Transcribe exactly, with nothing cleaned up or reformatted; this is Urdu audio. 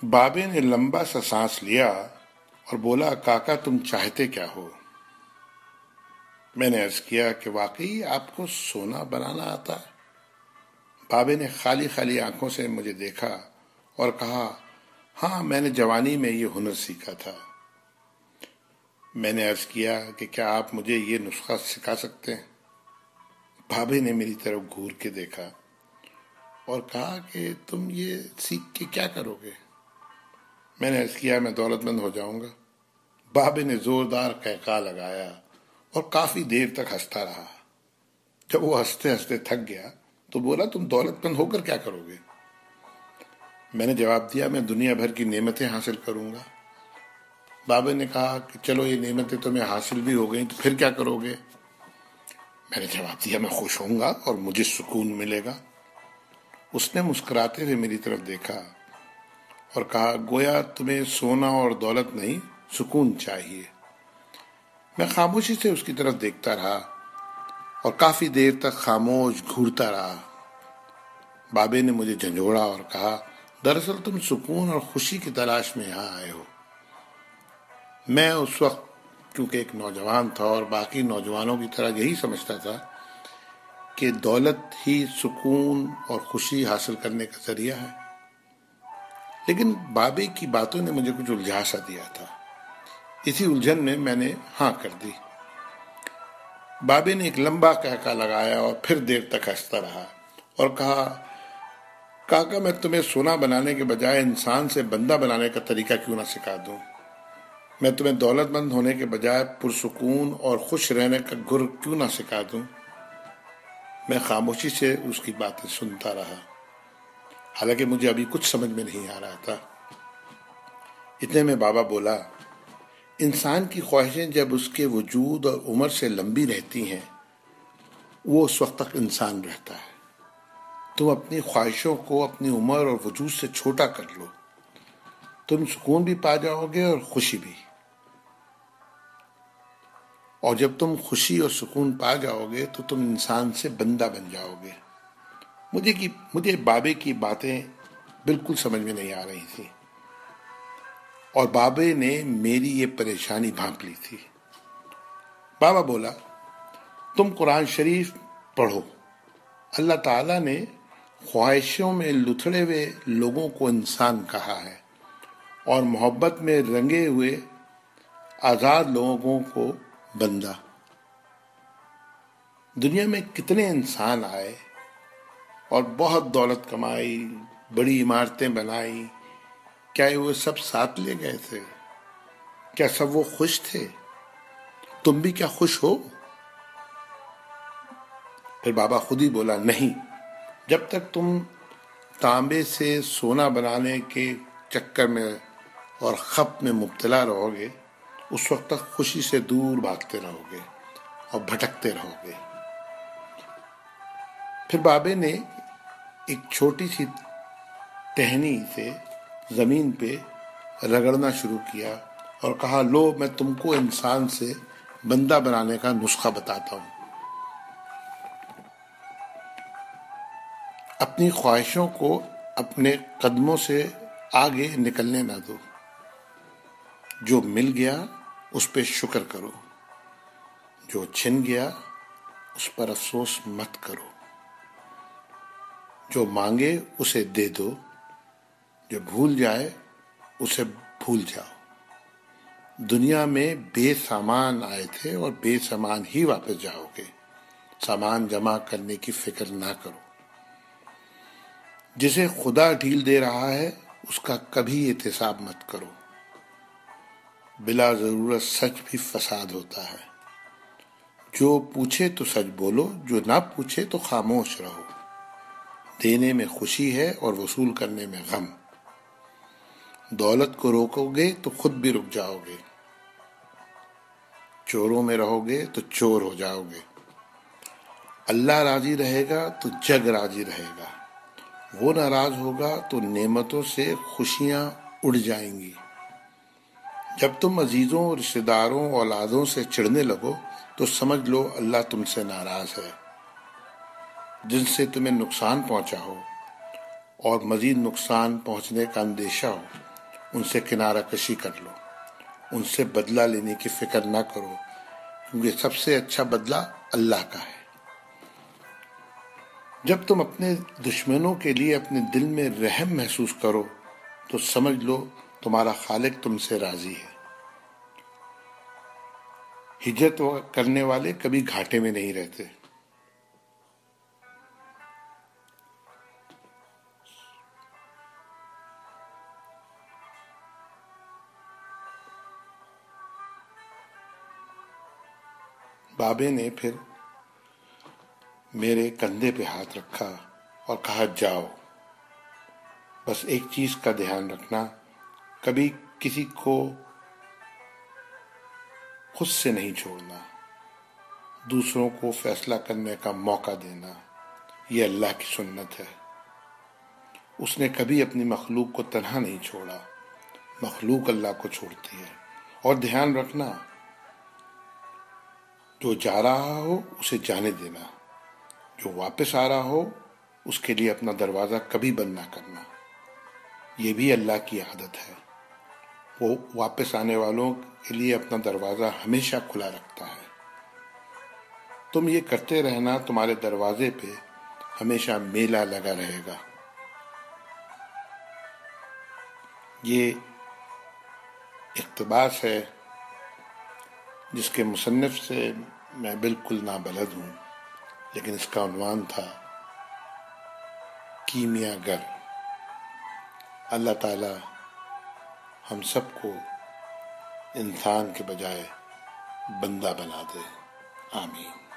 بابے نے لمبا سا سانس لیا اور بولا، کاکا تم چاہتے کیا ہو؟ میں نے عرض کیا کہ واقعی آپ کو سونا بنانا آتا ہے؟ بابے نے خالی خالی آنکھوں سے مجھے دیکھا اور کہا، ہاں میں نے جوانی میں یہ ہنر سیکھا تھا۔ میں نے عرض کیا کہ کیا آپ مجھے یہ نسخہ سکھا سکتے ہیں؟ بابے نے میری طرف گھور کے دیکھا اور کہا کہ تم یہ سیکھ کے کیا کرو گے؟ میں نے عرض کیا میں دولت مند ہو جاؤں گا۔ بابے نے زوردار قہقہہ لگایا اور کافی دیر تک ہنستا رہا۔ جب وہ ہنستے ہنستے تھک گیا تو بولا، تم دولت مند ہو کر کیا کرو گے؟ میں نے جواب دیا، میں دنیا بھر کی نعمتیں حاصل کروں گا۔ بابے نے کہا کہ چلو یہ نعمتیں تمہیں حاصل بھی ہو گئیں تو پھر کیا کرو گے؟ میں نے جواب دیا، میں خوش ہوں گا اور مجھے سکون ملے گا۔ اس نے مسکراتے ہوئے میری طرف دیکھا اور کہا، گویا تمہیں سونا اور دولت نہیں، سکون چاہیے۔ میں خاموشی سے اس کی طرف دیکھتا رہا اور کافی دیر تک خاموش گھورتا رہا۔ بابے نے مجھے جھنجھوڑا اور کہا، دراصل تم سکون اور خوشی کی تلاش میں یہاں آئے ہو۔ میں اس وقت کیونکہ ایک نوجوان تھا اور باقی نوجوانوں کی طرح یہی سمجھتا تھا کہ دولت ہی سکون اور خوشی حاصل کرنے کا ذریعہ ہے، لیکن بابے کی باتوں نے مجھے کچھ الجھا سا دیا تھا۔ اسی الجھن میں میں نے ہاں کر دی۔ بابے نے ایک لمبا قہقہہ لگایا اور پھر دیر تک ہنستا رہا اور کہا، کاکا میں تمہیں سونا بنانے کے بجائے انسان سے بندہ بنانے کا طریقہ کیوں نہ سکھا دوں؟ میں تمہیں دولت مند ہونے کے بجائے پرسکون اور خوش رہنے کا گر کیوں نہ سکھا دوں؟ میں خاموشی سے اس کی باتیں سنتا رہا، حالانکہ مجھے ابھی کچھ سمجھ میں نہیں آ رہا تھا۔ اتنے میں بابا بولا، انسان کی خواہشیں جب اس کے وجود اور عمر سے لمبی رہتی ہیں وہ اس وقت تک انسان رہتا ہے۔ تم اپنی خواہشوں کو اپنی عمر اور وجود سے چھوٹا کر لو، تم سکون بھی پا جاؤ گے اور خوشی بھی۔ اور جب تم خوشی اور سکون پا جاؤ گے تو تم انسان سے بندہ بن جاؤ گے۔ مجھے کی مجھے بابے کی باتیں بالکل سمجھ میں نہیں آ رہی تھی اور بابے نے میری یہ پریشانی بھانپ لی تھی۔ بابا بولا، تم قرآن شریف پڑھو۔ اللہ تعالیٰ نے خواہشوں میں لتھڑے ہوئے لوگوں کو انسان کہا ہے اور محبت میں رنگے ہوئے آزاد لوگوں کو بندہ۔ دنیا میں کتنے انسان آئے اور بہت دولت کمائی، بڑی عمارتیں بنائی، کیا وہ سب ساتھ لے گئے تھے؟ کیا سب وہ خوش تھے؟ تم بھی کیا خوش ہو؟ پھر بابا خود ہی بولا، نہیں، جب تک تم تانبے سے سونا بنانے کے چکر میں اور خپ میں مبتلا رہو گے اس وقت تک خوشی سے دور بھاگتے رہو گے اور بھٹکتے رہو گے۔ پھر بابے نے ایک چھوٹی سی ٹہنی سے زمین پہ رگڑنا شروع کیا اور کہا، لو میں تم کو انسان سے بندہ بنانے کا نسخہ بتاتا ہوں۔ اپنی خواہشوں کو اپنے قدموں سے آگے نکلنے نہ دو۔ جو مل گیا اس پہ شکر کرو، جو چھن گیا اس پر افسوس مت کرو، جو مانگے اسے دے دو، جو بھول جائے اسے بھول جاؤ۔ دنیا میں بے سامان آئے تھے اور بے سامان ہی واپس جاؤ گے۔ سامان جمع کرنے کی فکر نہ کرو۔ جسے خدا ڈھیل دے رہا ہے اس کا کبھی احتساب مت کرو۔ بلا ضرورت سچ بھی فساد ہوتا ہے۔ جو پوچھے تو سچ بولو، جو نہ پوچھے تو خاموش رہو۔ دینے میں خوشی ہے اور وصول کرنے میں غم۔ دولت کو روکو گے تو خود بھی رک جاؤ گے۔ چوروں میں رہو گے تو چور ہو جاؤ گے۔ اللہ راضی رہے گا تو جگ راضی رہے گا۔ وہ ناراض ہوگا تو نعمتوں سے خوشیاں اڑ جائیں گی۔ جب تم عزیزوں، رشتہ داروں، اولادوں سے چڑھنے لگو تو سمجھ لو اللہ تم سے ناراض ہے۔ جن سے تمہیں نقصان پہنچا ہو اور مزید نقصان پہنچنے کا اندیشہ ہو ان سے کنارہ کشی کر لو، ان سے بدلہ لینے کی فکر نہ کرو، کیونکہ سب سے اچھا بدلہ اللہ کا ہے۔ جب تم اپنے دشمنوں کے لیے اپنے دل میں رحم محسوس کرو تو سمجھ لو تمہارا خالق تم سے راضی ہے۔ ہجرت کرنے والے کبھی گھاٹے میں نہیں رہتے۔ بابے نے پھر میرے کندھے پہ ہاتھ رکھا اور کہا، جاؤ، بس ایک چیز کا دھیان رکھنا، کبھی کسی کو خود سے نہیں چھوڑنا، دوسروں کو فیصلہ کرنے کا موقع دینا، یہ اللہ کی سنت ہے۔ اس نے کبھی اپنی مخلوق کو تنہا نہیں چھوڑا، مخلوق اللہ کو چھوڑتی ہے۔ اور دھیان رکھنا، جو جا رہا ہو اسے جانے دینا، جو واپس آ رہا ہو اس کے لیے اپنا دروازہ کبھی بند نہ کرنا، یہ بھی اللہ کی عادت ہے۔ وہ واپس آنے والوں کے لیے اپنا دروازہ ہمیشہ کھلا رکھتا ہے۔ تم یہ کرتے رہنا، تمہارے دروازے پہ ہمیشہ میلہ لگا رہے گا۔ یہ اقتباس ہے جس کے مصنف سے میں بالکل نابلد ہوں، لیکن اس کا عنوان تھا کیمیا گر۔ اللہ تعالی ہم سب کو انسان کے بجائے بندہ بنا دے، آمین۔